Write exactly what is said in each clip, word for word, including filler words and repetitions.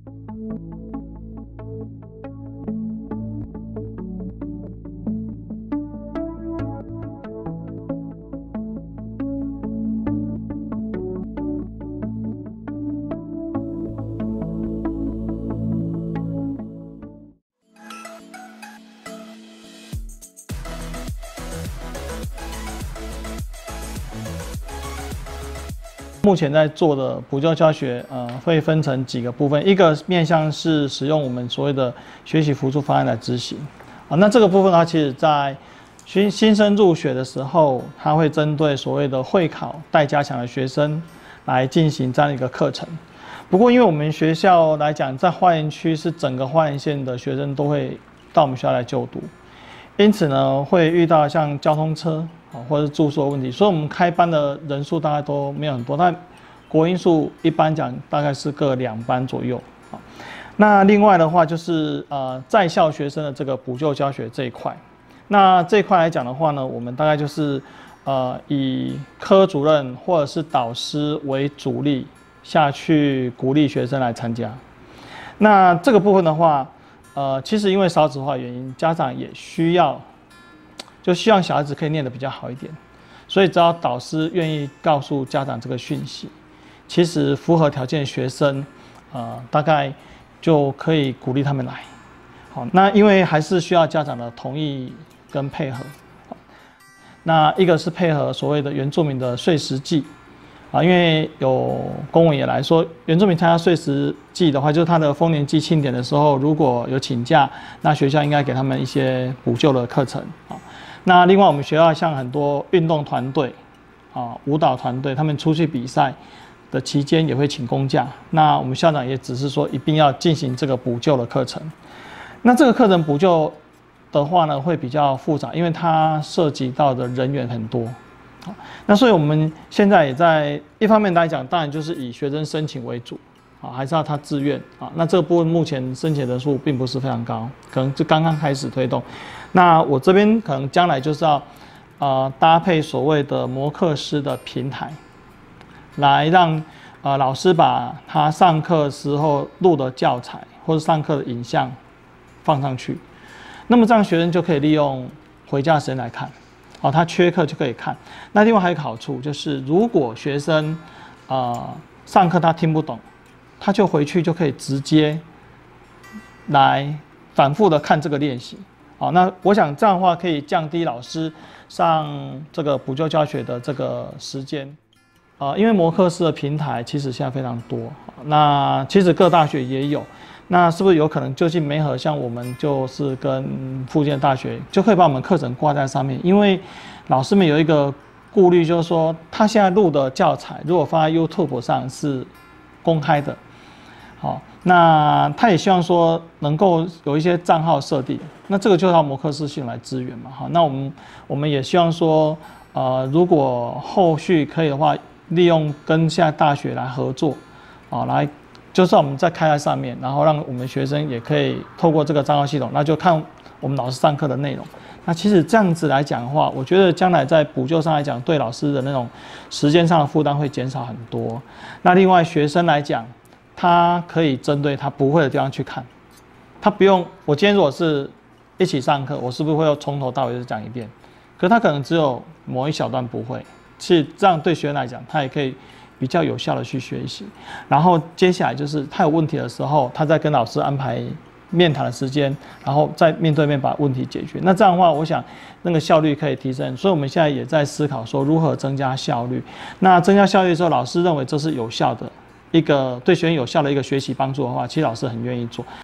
目前在做的补救教学，呃，会分成几个部分。一个面向是使用我们所谓的学习辅助方案来执行，啊，那这个部分它其实在新新生入学的时候，它会针对所谓的会考待加强的学生来进行这样一个课程。不过，因为我们学校来讲，在花莲区是整个花莲县的学生都会到我们学校来就读，因此呢，会遇到像交通车。或者是住宿的问题，所以我们开班的人数大概都没有很多，但国英数一般讲大概是各两班左右。那另外的话就是呃在校学生的这个补救教学这一块，那这一块来讲的话呢，我们大概就是呃以科主任或者是导师为主力下去鼓励学生来参加。那这个部分的话，呃其实因为少子化原因，家长也需要。就希望小孩子可以念得比较好一点，所以只要导师愿意告诉家长这个讯息，其实符合条件的学生，呃，大概就可以鼓励他们来。好，那因为还是需要家长的同意跟配合。那一个是配合所谓的原住民的岁时祭，啊，因为有公文也来说，原住民参加岁时祭的话，就是他的丰年祭庆典的时候，如果有请假，那学校应该给他们一些补救的课程啊。那另外，我们学校像很多运动团队啊、舞蹈团队，他们出去比赛的期间也会请公假。那我们校长也只是说，一定要进行这个补救的课程。那这个课程补救的话呢，会比较复杂，因为它涉及到的人员很多。那所以我们现在也在一方面来讲，当然就是以学生申请为主。啊，还是要他自愿啊。那这个部分目前申请人数并不是非常高，可能就刚刚开始推动。那我这边可能将来就是要，呃，搭配所谓的摩课师的平台，来让呃老师把他上课时候录的教材或者上课的影像放上去，那么这样学生就可以利用回家时间来看，哦，他缺课就可以看。那另外还有一个好处就是，如果学生呃上课他听不懂，他就回去就可以直接来反复的看这个练习，好，那我想这样的话可以降低老师上这个补救教学的这个时间，啊，因为摩课师的平台其实现在非常多，那其实各大学也有，那是不是有可能就近媒合，像我们就是跟附近的大学就可以把我们课程挂在上面，因为老师们有一个顾虑，就是说他现在录的教材如果放在 YouTube 上是公开的。好，那他也希望说能够有一些账号设定，那这个就要摩课师系统来支援嘛。好，那我们我们也希望说，呃，如果后续可以的话，利用跟现在大学来合作，啊，来就是我们再开在上面，然后让我们学生也可以透过这个账号系统，那就看我们老师上课的内容。那其实这样子来讲的话，我觉得将来在补救上来讲，对老师的那种时间上的负担会减少很多。那另外学生来讲，他可以针对他不会的地方去看，他不用。我今天如果是一起上课，我是不是会要从头到尾就讲一遍？可是他可能只有某一小段不会，是这样对学生来讲，他也可以比较有效的去学习。然后接下来就是他有问题的时候，他再跟老师安排面谈的时间，然后再面对面把问题解决。那这样的话，我想那个效率可以提升。所以我们现在也在思考说如何增加效率。那增加效率的时候，老师认为这是有效的。一个对学生有效的一个学习帮助的话，其实老师很愿意做。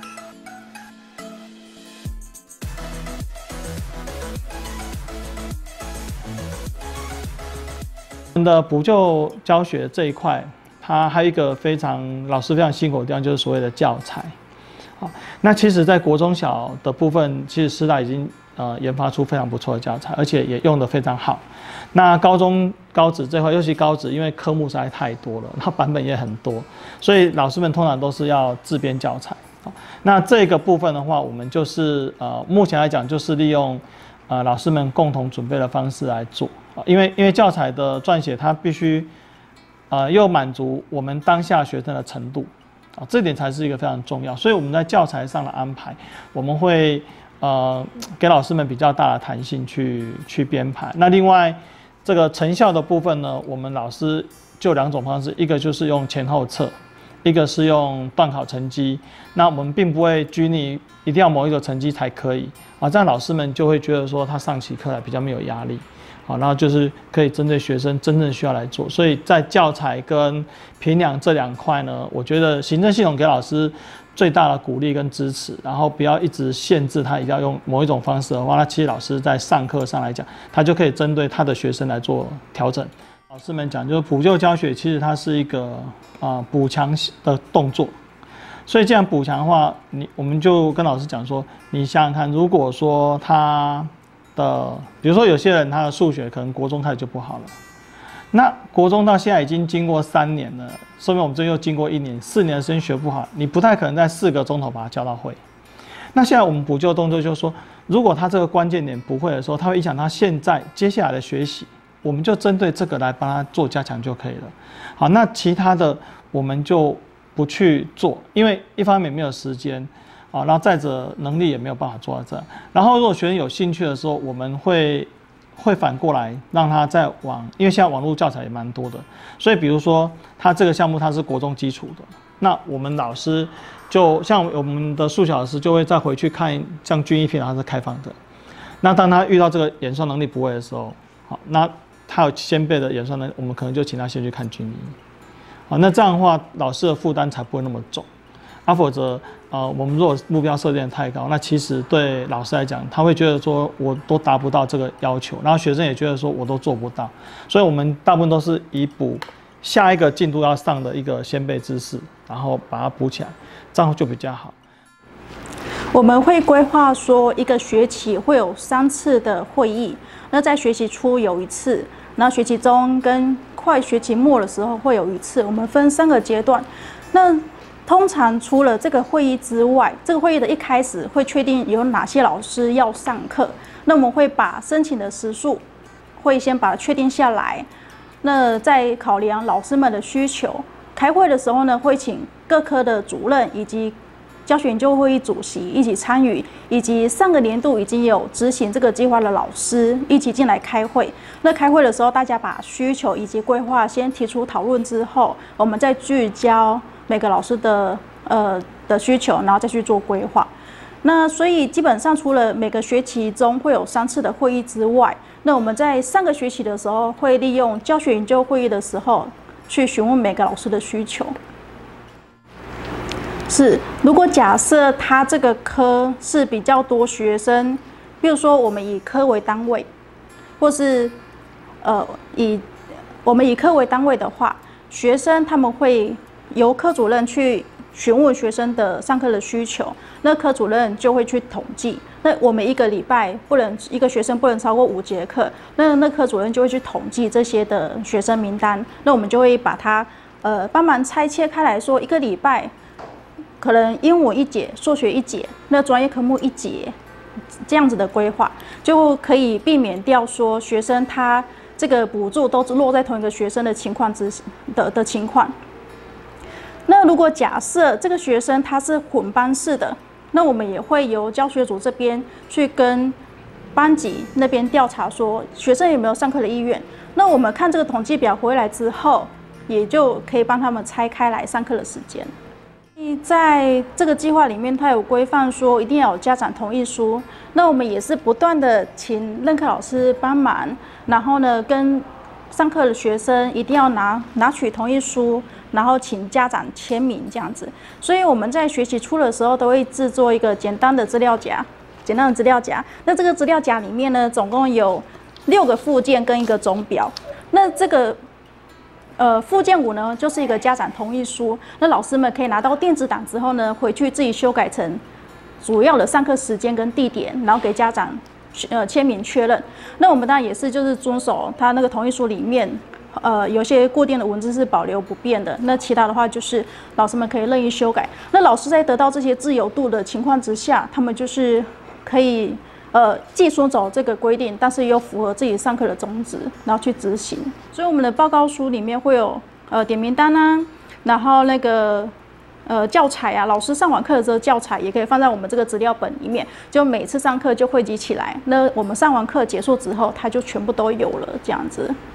我们的补救教学这一块，它还有一个非常老师非常辛苦的地方，就是所谓的教材。好，那其实在国中小的部分，其实师大已经呃研发出非常不错的教材，而且也用得非常好。那高中高职这块，尤其高职，因为科目实在太多了，然后版本也很多，所以老师们通常都是要自编教材。那这个部分的话，我们就是呃目前来讲，就是利用呃老师们共同准备的方式来做。因为因为教材的撰写，它必须呃又满足我们当下学生的程度。 啊，这点才是一个非常重要。所以我们在教材上的安排，我们会呃给老师们比较大的弹性去去编排。那另外这个成效的部分呢，我们老师就两种方式，一个就是用前后测，一个是用段考成绩。那我们并不会拘泥一定要某一个成绩才可以啊，这样老师们就会觉得说他上起课来比较没有压力。好，然后就是可以针对学生真正需要来做，所以在教材跟评量这两块呢，我觉得行政系统给老师最大的鼓励跟支持，然后不要一直限制他一定要用某一种方式的话，那其实老师在上课上来讲，他就可以针对他的学生来做调整。老师们讲，就是补救教学其实它是一个啊补强的动作，所以这样补强的话，你我们就跟老师讲说，你想想看，如果说他的，比如说有些人他的数学可能国中开始就不好了，那国中到现在已经经过三年了，说明我们这又经过一年，四年的时间学不好，你不太可能在四个钟头把它教到会。那现在我们补救动作就是说，如果他这个关键点不会的时候，他会影响他现在接下来的学习，我们就针对这个来帮他做加强就可以了。好，那其他的我们就不去做，因为一方面没有时间。啊，然后再者能力也没有办法做到这。然后如果学生有兴趣的时候，我们会会反过来让他再往，因为现在网络教材也蛮多的，所以比如说他这个项目他是国中基础的，那我们老师就像我们的数学老师就会再回去看，像均一平它是开放的。那当他遇到这个演算能力不会的时候，好，那他有先辈的演算能力，我们可能就请他先去看均一。好，那这样的话老师的负担才不会那么重。啊，否则，呃，我们如果目标设定太高，那其实对老师来讲，他会觉得说我都达不到这个要求，然后学生也觉得说我都做不到，所以我们大部分都是以补下一个进度要上的一个先辈知识，然后把它补起来，这样就比较好。 我们会规划说一个学期会有三次的会议，那在学期初有一次，然后学期中跟快学期末的时候会有一次，我们分三个阶段。那通常除了这个会议之外，这个会议的一开始会确定有哪些老师要上课，那我们会把申请的时数会先把它确定下来，那再考量老师们的需求。开会的时候呢，会请各科的主任以及教学研究会议主席一起参与，以及上个年度已经有执行这个计划的老师一起进来开会。那开会的时候，大家把需求以及规划先提出讨论之后，我们再聚焦每个老师的呃的需求，然后再去做规划。那所以基本上除了每个学期中会有三次的会议之外，那我们在上个学期的时候会利用教学研究会议的时候去询问每个老师的需求。是，如果假设他这个科是比较多学生，比如说我们以科为单位，或是呃以我们以科为单位的话，学生他们会由科主任去询问学生的上课的需求，那科主任就会去统计。那我们一个礼拜不能一个学生不能超过五节课，那那科主任就会去统计这些的学生名单。那我们就会把它呃帮忙拆切开来说，一个礼拜可能英文一节，数学一节，那专业科目一节，这样子的规划就可以避免掉说学生他这个补助都落在同一个学生的情况之的的情况。那如果假设这个学生他是混班式的，那我们也会由教学组这边去跟班级那边调查说学生有没有上课的意愿。那我们看这个统计表回来之后，也就可以帮他们拆开来上课的时间。在这个计划里面，它有规范说一定要有家长同意书。那我们也是不断的请任课老师帮忙，然后呢，跟上课的学生一定要拿拿取同意书，然后请家长签名这样子。所以我们在学期初的时候都会制作一个简单的资料夹，简单的资料夹。那这个资料夹里面呢，总共有六个附件跟一个总表。那这个呃，附件五呢，就是一个家长同意书。那老师们可以拿到电子档之后呢，回去自己修改成主要的上课时间跟地点，然后给家长呃签名确认。那我们当然也是就是遵守他那个同意书里面，呃，有些固定的文字是保留不变的。那其他的话就是老师们可以任意修改。那老师在得到这些自由度的情况之下，他们就是可以。呃，既遵守这个规定，但是又符合自己上课的宗旨，然后去执行。所以我们的报告书里面会有呃点名单啊，然后那个呃教材啊，老师上完课之后教材也可以放在我们这个资料本里面，就每次上课就汇集起来。那我们上完课结束之后，它就全部都有了这样子。